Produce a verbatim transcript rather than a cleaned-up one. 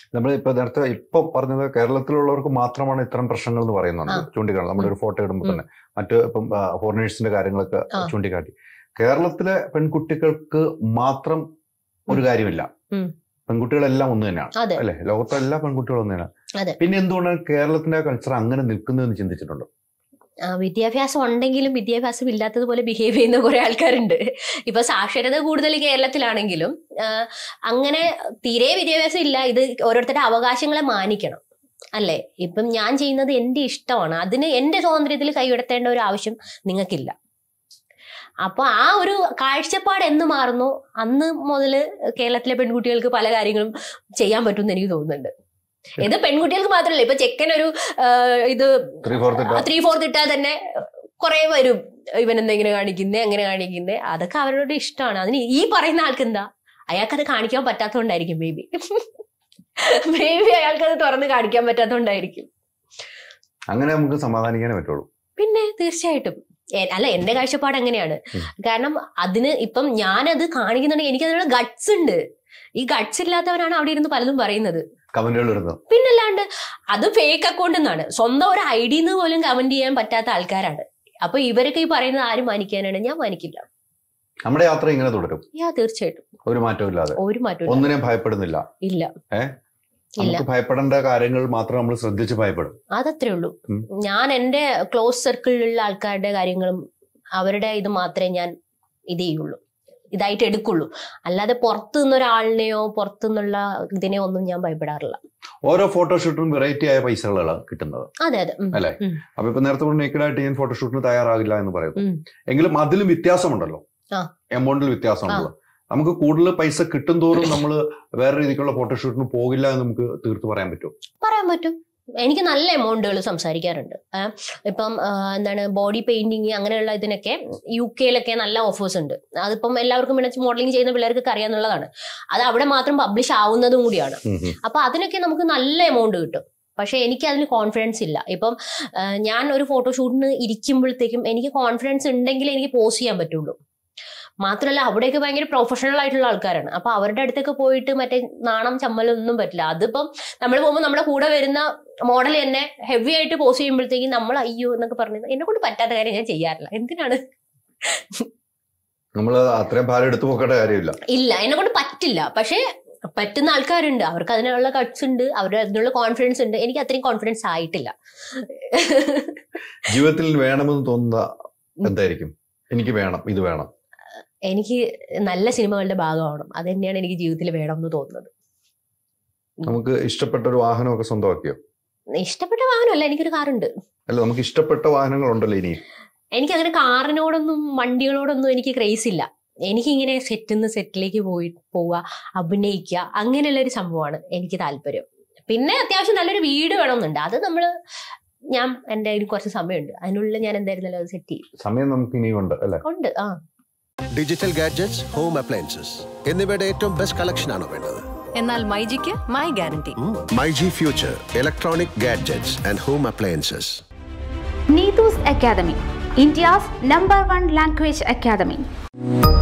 നമ്മൾ ഇപ്പൊ നേരത്തെ ഇപ്പൊ പറഞ്ഞത് കേരളത്തിലുള്ളവർക്ക് മാത്രമാണ് ഇത്തരം പ്രശ്നങ്ങൾ എന്ന് പറയുന്നുണ്ട്, ചൂണ്ടിക്കാണും. നമ്മുടെ ഒരു ഫോട്ടോ ഇടുമ്പോൾ തന്നെ മറ്റ് ഇപ്പം ഫോറിനേഴ്സിന്റെ കാര്യങ്ങളൊക്കെ ചൂണ്ടിക്കാട്ടി. കേരളത്തിലെ പെൺകുട്ടികൾക്ക് മാത്രം ഒരു കാര്യമില്ല, പെൺകുട്ടികളെല്ലാം ഒന്ന് തന്നെയാണ് അല്ലെ? ലോകത്തെ എല്ലാ പെൺകുട്ടികളും ഒന്ന് തന്നെയാണ്. പിന്നെ എന്തുകൊണ്ടാണ് കേരളത്തിന്റെ കൾച്ചർ അങ്ങനെ നിൽക്കുന്നതെന്ന് ചിന്തിച്ചിട്ടുണ്ടോ? വിദ്യാഭ്യാസം ഉണ്ടെങ്കിലും വിദ്യാഭ്യാസം ഇല്ലാത്തതുപോലെ ബിഹേവ് ചെയ്യുന്ന കുറെ ആൾക്കാരുണ്ട്. ഇപ്പൊ സാക്ഷരത കൂടുതൽ കേരളത്തിലാണെങ്കിലും അങ്ങനെ തീരെ വിദ്യാഭ്യാസം ഇല്ല. ഇത് ഓരോരുത്തരുടെ അവകാശങ്ങളെ മാനിക്കണം അല്ലേ? ഇപ്പം ഞാൻ ചെയ്യുന്നത് എന്റെ ഇഷ്ടമാണ്, അതിന് എന്റെ സ്വാതന്ത്ര്യത്തിൽ കൈകടത്തേണ്ട ഒരു ആവശ്യം നിങ്ങൾക്കില്ല. അപ്പൊ ആ ഒരു കാഴ്ചപ്പാട് എന്ന് മാറുന്നു അന്ന് മുതല് കേരളത്തിലെ പെൺകുട്ടികൾക്ക് പല കാര്യങ്ങളും ചെയ്യാൻ പറ്റുമെന്ന് എനിക്ക് തോന്നുന്നുണ്ട്. ഇത് പെൺകുട്ടികൾക്ക് മാത്രമല്ല, ഇപ്പൊ ചെക്കൻ ഒരു ഇത് ത്രീ ഫോർത്ത് ഇട്ടാൽ തന്നെ കുറെ വരും, ഇവനെന്താ ഇങ്ങനെ കാണിക്കുന്നേ അങ്ങനെ കാണിക്കുന്നേ. അതൊക്കെ അവരുടെ ഇഷ്ടമാണ്. അതിന് ഈ പറയുന്ന ആൾക്ക് എന്താ, അയാൾക്കത് കാണിക്കാൻ പറ്റാത്തതുകൊണ്ടായിരിക്കും. ബേബി ബേബി അയാൾക്കത് തുറന്ന് കാണിക്കാൻ പറ്റാത്തതുകൊണ്ടായിരിക്കും. അങ്ങനെ നമുക്ക് സമാധാനിക്കാനേ പറ്റുള്ളൂ. പിന്നെ തീർച്ചയായിട്ടും അല്ല, എന്റെ കാഴ്ചപ്പാട് അങ്ങനെയാണ്. കാരണം അതിന് ഇപ്പം ഞാനത് കാണിക്കുന്നുണ്ടെങ്കിൽ എനിക്ക് അതിനുള്ള ഗട്ട്സ് ഉണ്ട്. ഈ ഗട്ട്സ് ഇല്ലാത്തവരാണ് അവിടെ ഇരുന്ന് പലതും പറയുന്നത്. പിന്നല്ലാണ്ട് അത് ഫേക്ക് അക്കൗണ്ട് എന്നാണ്, സ്വന്തം ഒരു ഐ ഡിന്ന് പോലും കമന്റ് ചെയ്യാൻ പറ്റാത്ത ആൾക്കാരാണ്. അപ്പൊ ഇവരൊക്കെ ഈ പറയുന്നത് ആരും മാനിക്കാനാണ്? ഞാൻ മാനിക്കില്ല. നമ്മുടെ യാത്ര ഇങ്ങനെ തുടരും. യാ തീർച്ചയായിട്ടും ഒരു മാറ്റവും ഇല്ലാതെ, ഒരു മാറ്റവും ഒന്നിനെയും ഭയപ്പെടുന്നില്ല. ഇല്ല, നമുക്ക് ഭയപ്പെടേണ്ട കാര്യങ്ങൾ മാത്രം നമ്മൾ ശ്രദ്ധിച്ച് ഭയപ്പെടും. അതത്രേ ഉള്ളൂ. ഞാൻ എന്റെ ക്ലോസ് സർക്കിളിലുള്ള ആൾക്കാരുടെ കാര്യങ്ങളും അവരുടെ ഇത് മാത്രമേ ഞാൻ ഇത് ചെയ്യുള്ളൂ, ഇതായിട്ട് എടുക്കുള്ളൂ. അല്ലാതെ പുറത്തു നിന്നൊരാളിനെയോ പുറത്തു നിന്നുള്ള ഇതിനെയോ ഒന്നും ഞാൻ ഭയപ്പെടാറില്ല. ഓരോ ഫോട്ടോഷൂട്ടിനും വെറൈറ്റി ആയ പൈസകളാണ് കിട്ടുന്നത്. അതെ അതെ അല്ലെ? അപ്പൊ ഇപ്പൊ നേരത്തെ നേക്കഡായിട്ട് ഞാൻ ഫോട്ടോഷൂട്ടിന് തയ്യാറാകില്ല എന്ന് പറയുന്നു, എങ്കിലും അതിലും വ്യത്യാസമുണ്ടല്ലോ, എമൗണ്ടിൽ വ്യത്യാസമുണ്ടല്ലോ. നമുക്ക് കൂടുതൽ പൈസ കിട്ടും തോറും നമ്മൾ വേറെ രീതിക്കുള്ള ഫോട്ടോഷൂട്ടിന് പോകില്ല എന്ന് നമുക്ക് തീർത്ത് പറയാൻ പറ്റുമോ? പറയാൻ പറ്റും. എനിക്ക് നല്ല എമൗണ്ടുകൾ സംസാരിക്കാറുണ്ട്. ഇപ്പം എന്താണ് ബോഡി പെയിന്റിങ് അങ്ങനെയുള്ള ഇതിനൊക്കെ യു കെയിലൊക്കെ നല്ല ഓഫേഴ്സ് ഉണ്ട്. അതിപ്പം എല്ലാവർക്കും പിന്നെ മോഡലിംഗ് ചെയ്യുന്ന പിള്ളേർക്ക് അറിയാന്നുള്ളതാണ്. അത് അവിടെ മാത്രം പബ്ലിഷ് ആവുന്നതും കൂടിയാണ്. അപ്പൊ അതിനൊക്കെ നമുക്ക് നല്ല എമൗണ്ട് കിട്ടും. പക്ഷെ എനിക്ക് അതിന് കോൺഫിഡൻസ് ഇല്ല. ഇപ്പം ഞാൻ ഒരു ഫോട്ടോഷൂട്ടിന് ഇരിക്കുമ്പോഴത്തേക്കും എനിക്ക് കോൺഫിഡൻസ് ഉണ്ടെങ്കിൽ എനിക്ക് പോസ്റ്റ് ചെയ്യാൻ പറ്റുള്ളൂ. മാത്രമല്ല അവിടെയൊക്കെ ഭയങ്കര പ്രൊഫഷണൽ ആയിട്ടുള്ള ആൾക്കാരാണ്. അപ്പൊ അവരുടെ അടുത്തൊക്കെ പോയിട്ട് മറ്റേ നാണം ചമ്മലൊന്നും പറ്റില്ല. അതിപ്പം നമ്മൾ പോകുമ്പോൾ നമ്മുടെ കൂടെ വരുന്ന മോഡൽ തന്നെ ഹെവി ആയിട്ട് പോസ്റ്റ് ചെയ്യുമ്പോഴത്തേക്കും നമ്മൾ അയ്യോ എന്നൊക്കെ പറഞ്ഞത് എന്നെ കൊണ്ട് പറ്റാത്ത കാര്യം ഞാൻ ചെയ്യാറില്ല. എന്തിനാണ് നമ്മൾ അത്രയും ഭാരം എടുത്തു പോക്കേണ്ട കാര്യമില്ല. ഇല്ല, എന്നെ കൊണ്ട് പറ്റില്ല. പക്ഷെ പറ്റുന്ന ആൾക്കാരുണ്ട്, അവർക്ക് അതിനുള്ള കട്ട്സ് ഉണ്ട്, അവരുടെ അതിനുള്ള കോൺഫിഡൻസ് ഉണ്ട്. എനിക്ക് അത്രയും കോൺഫിഡൻസ് ആയിട്ടില്ല. ജീവിതത്തിൽ വേണമെന്ന് തോന്നുന്ന എന്തായിരിക്കും? എനിക്ക് വേണം, ഇത് വേണം, എനിക്ക് നല്ല സിനിമകളുടെ ഭാഗമാവണം, അത് തന്നെയാണ് എനിക്ക് ജീവിതത്തിൽ വേണമെന്ന് തോന്നുന്നത്. നമുക്ക് ഇഷ്ടപ്പെട്ട ഒരു വാഹനമൊക്കെ സ്വന്തമാക്കിയോ? ഇഷ്ടപ്പെട്ട വാഹനമല്ല, എനിക്കൊരു കാറുണ്ട്. അല്ല, നമുക്ക് ഇഷ്ടപ്പെട്ട വാഹനങ്ങൾ ഉണ്ടല്ലോ. ഇനി എനിക്ക് അങ്ങനെ കാറിനോടൊന്നും വണ്ടികളോടൊന്നും എനിക്ക് ക്രേസ് ഇല്ല. എനിക്കിങ്ങനെ സെറ്റിന്ന് സെറ്റിലേക്ക് പോയി പോവുക, അഭിനയിക്കുക, അങ്ങനെയുള്ള ഒരു സംഭവമാണ് എനിക്ക് താല്പര്യം. പിന്നെ അത്യാവശ്യം നല്ലൊരു വീട് വേണമെന്നുണ്ട്. അത് നമ്മള് ഞാൻ എന്റെ കയ്യിൽ കുറച്ച് സമയമുണ്ട്, അതിനുള്ളിൽ ഞാൻ എന്തായിരുന്നല്ലോ അത് സെറ്റ് ചെയ്യും. സമയം നമുക്ക് ഇനിയുണ്ട് അല്ലേ? ഉണ്ട്. ആ ഡിജിറ്റൽ ഗാഡ്ജറ്റ്സ്, ഹോം അപ്ലയൻസസ് എന്നിവയുടെ ഏറ്റവും ബെസ്റ്റ് കളക്ഷൻ ആണോ വേണ്ടത്? എന്നാൽ മൈജിക്ക് my guarantee. MyG future electronic gadgets and home appliances. Neetu's Academy, India's number one language academy.